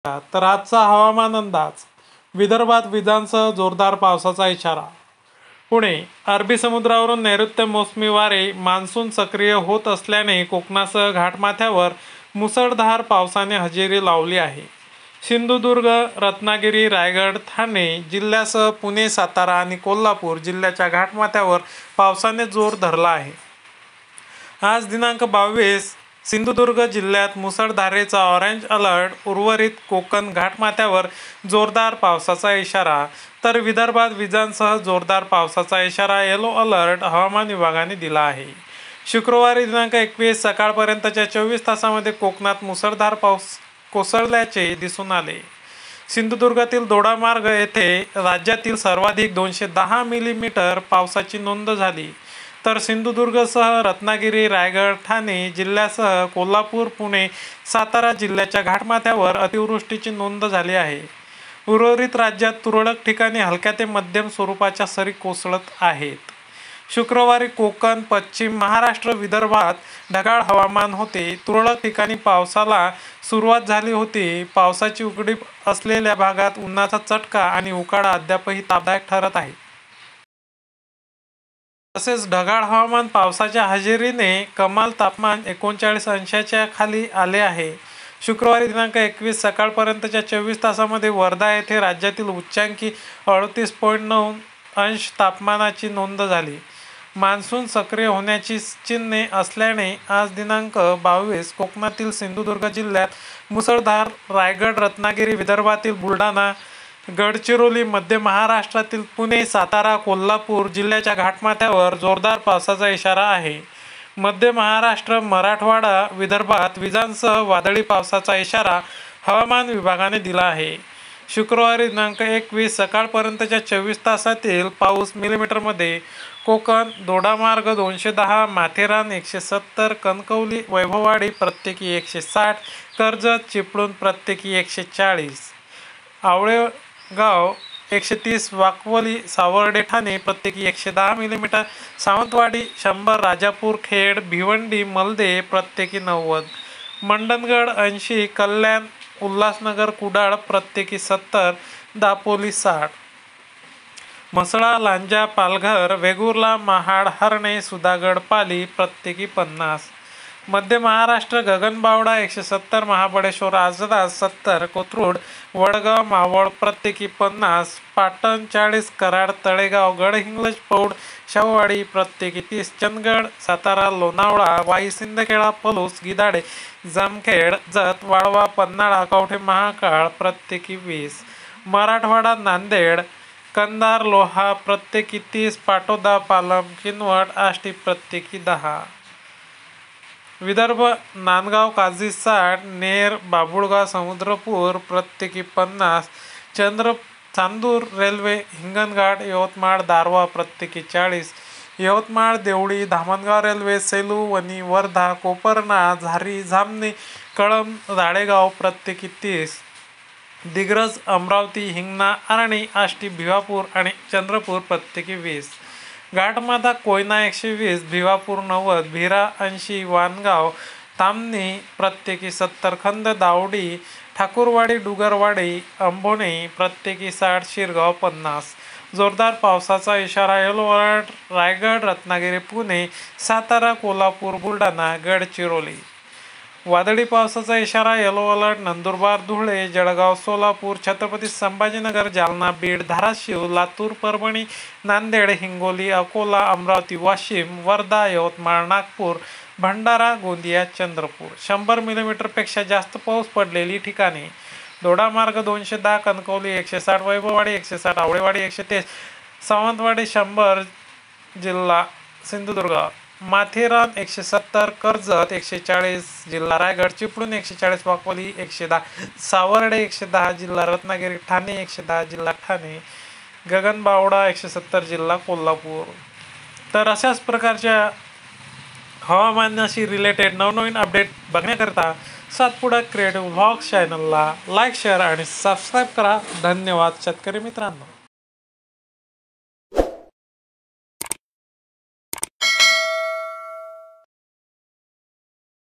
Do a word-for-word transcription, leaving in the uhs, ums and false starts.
तर आजचा हवामान अंदाज. विदर्भात विजांसह जोरदार पावसाचा इशारा. पुणे. अरबी समुद्रावरून नैऋत्य मोसमी वारे मान्सून सक्रिय होत असल्याने कोकणासह घाटमाथ्यावर मुसळधार पावसाने हजेरी लावली आहे. सिंधुदुर्ग, रत्नागिरी, रायगड, ठाणे जिल्ह्यासह पुणे, सातारा आणि कोल्हापूर जिल्ह्याच्या घाटमाथ्यावर पावसाने जोर धरला आहे. आज दिनांक बावीस. सिंधुदुर्ग जिल्ह्यात मुसळधारेचा ऑरेंज अलर्ट. उर्वरित कोकण घाटमाथ्यावर जोरदार पावसाचा इशारा. तर विदर्भात विजांसह जोरदार पावसाचा इशारा येलो अलर्ट हवामान विभागाने दिला आहे. शुक्रवारी दिनांक एकवीस सकाळपर्यंतच्या चोवीस तासांमध्ये कोकणात मुसळधार पाऊस कोसळल्याचे दिसून आले. सिंधुदुर्गातील दोडामार्ग येथे राज्यातील सर्वाधिक दोनशे दहा मिलीमीटर पावसाची नोंद झाली. तर सिंधुदुर्गसह रत्नागिरी, रायगड, ठाणे जिल्ह्यासह कोल्हापूर, पुणे, सातारा जिल्ह्याच्या घाटमाथ्यावर अतिवृष्टीची नोंद झाली आहे. उर्वरित राज्यात तुरळक ठिकाणी हलक्या ते मध्यम स्वरूपाच्या सरी कोसळत आहेत. शुक्रवारी कोकण, पश्चिम महाराष्ट्र, विदर्भात ढगाळ हवामान होते. तुरळक ठिकाणी पावसाला सुरुवात झाली होती. पावसाची उघडीप असलेल्या भागात उन्हाचा चटका आणि उकाडा अद्यापही तापदायक ठरत आहे. तसेच ढगाळ हवामान पावसाच्या हजेरीने कमाल तापमान एकोणचाळीस अंशाच्या खाली आले आहे. शुक्रवारी दिनांक एकवीस सकाळपर्यंतच्या चोवीस तासांमध्ये वर्धा येथे राज्यातील उच्चांकी अडतीस पॉईंट नऊ अंश तापमानाची नोंद झाली. मान्सून सक्रिय होण्याची चिन्हे असल्याने आज दिनांक बावीस कोकणातील सिंधुदुर्ग जिल्ह्यात मुसळधार, रायगड, रत्नागिरी, विदर्भातील बुलढाणा, गडचिरोली, मध्य महाराष्ट्रातील पुणे, सातारा, कोल्हापूर जिल्ह्याच्या घाटमाथ्यावर जोरदार पावसाचा इशारा आहे. मध्य महाराष्ट्र, मराठवाडा, विदर्भात विजांसह वादळी पावसाचा इशारा हवामान विभागाने दिला आहे. शुक्रवारी दिनांक एकवीस सकाळपर्यंतच्या चोवीस तासातील पाऊस मिलीमीटरमध्ये कोकण, दोडामार्ग दोनशे दहा, माथेरान एकशे सत्तर, कणकवली, वैभववाडी प्रत्येकी एकशे साठ, कर्जत, चिपळूण प्रत्येकी एकशे चाळीस, आवळेगाव एकशे तीस, वाकवली, सावर्डे, ठाणे प्रत्येकी एकशे दहा मिलीमीटर, सावंतवाडी शंभर, राजापूर, खेड, भिवंडी, मलदे प्रत्येकी नव्वद, मंडणगड ऐंशी, कल्याण, उल्हासनगर, कुडाळ प्रत्येकी सत्तर, दापोली साठ, म्हसळा, लांजा, पालघर, वेंगुर्ला, महाड, हर्णे, सुधागड, पाली प्रत्येकी पन्नास, मध्य महाराष्ट्र गगनबावडा एकशे सत्तर, महाबळेश्वर, आजरा सत्तर, कोथरूड, वडगाव, मावळ प्रत्येकी पन्नास, पाटण चाळीस, कराड, तळेगाव, गडहिंग्लज, पौड, शाहूवाडी प्रत्येकी तीस, चंदगड, सातारा, लोणावळा, वाई, सिंदखेडा, पलूस, गिधाडे, जामखेड, जत, वाळवा, पन्हाळा, कवठे महाकाळ प्रत्येकी वीस, मराठवाडा, नांदेड, कंधार, लोहा प्रत्येकी तीस, पाटोदा, पालम, किनवट, आष्टी प्रत्येकी दहा, विदर्भ नांदगाव, काजी साठ, नेर, बाभुळगाव, समुद्रपूर प्रत्येकी पन्नास, चंद्र चांदूर रेल्वे, हिंगणघाट, यवतमाळ, दारव्हा प्रत्येकी चाळीस, यवतमाळ, देवळी, धामणगाव रेल्वे, सेलू, वणी, वर्धा, कोपरना, झारी, जामणी, कळंब, राळेगाव प्रत्येकी तीस, दिग्रज, अमरावती, हिंगणा, आर्णी, आष्टी, भिवापूर आणि चंद्रपूर प्रत्येकी वीस, घाटमाथा, कोयना एकशे वीस, भिवापूर नव्वद, भिरा ऐंशी, वाणगाव, तामणी प्रत्येकी सत्तर, खंद, दावडी, ठाकूरवाडी, डुगरवाडी, अंबोणे प्रत्येकी साठ, शिरगाव पन्नास. जोरदार पावसाचा इशारा येलो अलर्ट रायगड, रत्नागिरी, पुणे, सातारा, कोल्हापूर, बुलढाणा, गडचिरोली. वादळी पावसाचा इशारा येलो अलर्ट नंदुरबार, धुळे, जळगाव, सोलापूर, छत्रपती संभाजीनगर, जालना, बीड, धाराशिव, लातूर, परभणी, नांदेड, हिंगोली, अकोला, अमरावती, वाशिम, वर्धा, यवतमाळ, नागपूर, भंडारा, गोंदिया, चंद्रपूर. शंभर मिलीमीटरपेक्षा जास्त पाऊस पडलेली ठिकाणे. दोडामार्ग दोनशे दहा, कणकवली एकशे साठ, वैभववाडी एकशे साठ, आवळेवाडी एकशे तीस, सावंतवाडी शंभर जिल्हा सिंधुदुर्ग, माथेरान एकशे सत्तर, कर्जत एकशे चाळीस जिल्हा रायगड, चिपळूण एकशे चाळीस, वाकवली एकशे दहा, सावर्डे एकशे दहा जिल्हा रत्नागिरी, ठाणे एकशे दहा जिल्हा ठाणे, गगनबावडा एकशे सत्तर जिल्हा कोल्हापूर. तर अशाच प्रकारच्या हवामानाशी रिलेटेड नवनवीन अपडेट बघण्याकरता सातपुडा क्रिएटिव्ह व्लॉग्स चॅनलला लाईक, शेअर आणि सबस्क्राईब करा. धन्यवाद शेतकरी मित्रांनो.